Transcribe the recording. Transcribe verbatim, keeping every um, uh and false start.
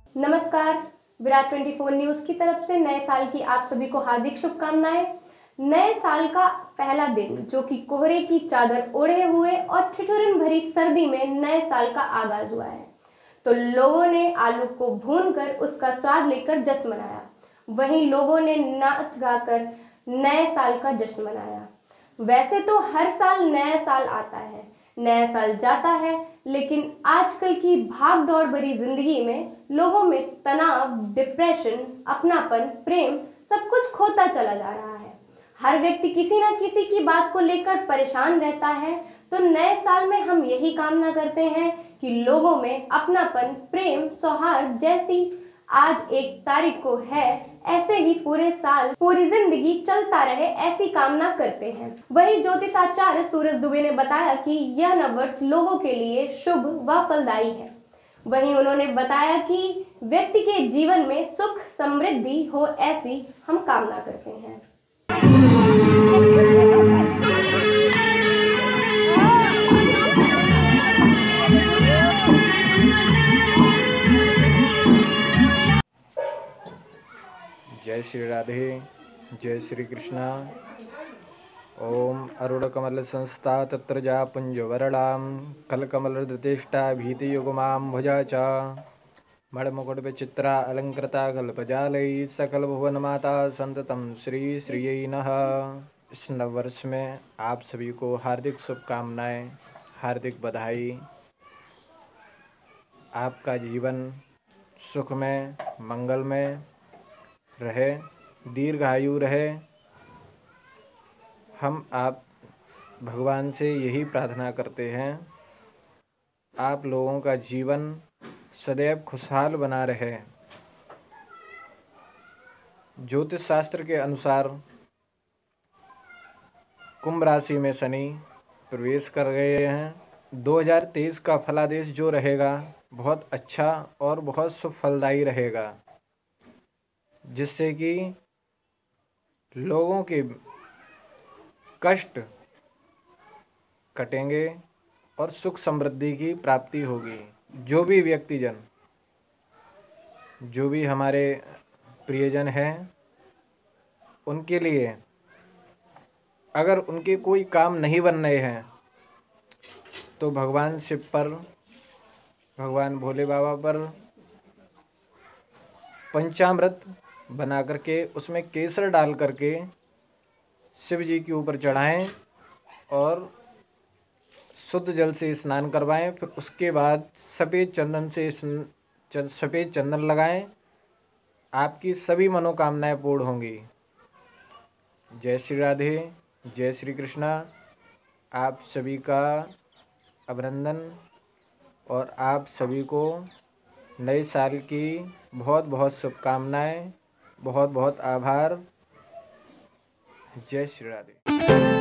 नमस्कार, विराट चौबीस न्यूज की तरफ से नए साल की आप सभी को हार्दिक शुभकामनाएं। नए साल का पहला दिन जो कि कोहरे की चादर ओढ़े हुए और ठिठुरन भरी सर्दी में नए साल का आगाज हुआ है, तो लोगों ने आलू को भूनकर उसका स्वाद लेकर जश्न मनाया। वहीं लोगों ने नाच गाकर नए साल का जश्न मनाया। वैसे तो हर साल नया साल आता है, नया साल जाता है, लेकिन आजकल की भाग दौड़ भरी जिंदगी में लोगों में तनाव, डिप्रेशन, अपनापन, प्रेम सब कुछ खोता चला जा रहा है। हर व्यक्ति किसी ना किसी की बात को लेकर परेशान रहता है। तो नए साल में हम यही कामना करते हैं कि लोगों में अपनापन, प्रेम, सौहार्द जैसी आज एक तारीख को है, ऐसे ही पूरे साल पूरी जिंदगी चलता रहे, ऐसी कामना करते हैं। वही ज्योतिषाचार्य सूरज दुबे ने बताया कि यह नववर्ष लोगों के लिए शुभ व फलदायी है। वहीं उन्होंने बताया कि व्यक्ति के जीवन में सुख समृद्धि हो, ऐसी हम कामना करते हैं। जय श्री राधे, जय श्री कृष्णा। ओम अरुणकमल संस्था तत्र जा पुंजवरणाम कलकमलदृतिष्ठा भीतियुगमां भुजा च मणिमुकुट विचित्रा अलंकृता कल्पजालैः सकल भुवन माता संततम श्री श्रियै नः। इस नववर्ष में आप सभी को हार्दिक शुभकामनाएं, हार्दिक बधाई। आपका जीवन सुखमय, मंगलमय रहे, दीर्घायु रहे। हम आप भगवान से यही प्रार्थना करते हैं, आप लोगों का जीवन सदैव खुशहाल बना रहे। ज्योतिष शास्त्र के अनुसार कुंभ राशि में शनि प्रवेश कर गए हैं। दो हज़ार तेईस का फलादेश जो रहेगा बहुत अच्छा और बहुत शुभ फलदायी रहेगा, जिससे कि लोगों के कष्ट कटेंगे और सुख समृद्धि की प्राप्ति होगी। जो भी व्यक्तिजन, जो भी हमारे प्रियजन हैं, उनके लिए अगर उनके कोई काम नहीं बन रहे हैं तो भगवान शिव पर, भगवान भोले बाबा पर पंचामृत बना करके उसमें केसर डाल करके शिव जी के ऊपर चढ़ाएं और शुद्ध जल से स्नान करवाएं। फिर उसके बाद सफ़ेद चंदन से सफ़ेद चंदन लगाएं। आपकी सभी मनोकामनाएं पूर्ण होंगी। जय श्री राधे, जय श्री कृष्णा। आप सभी का अभिनंदन और आप सभी को नए साल की बहुत बहुत शुभकामनाएं, बहुत बहुत आभार। जय श्री राधे।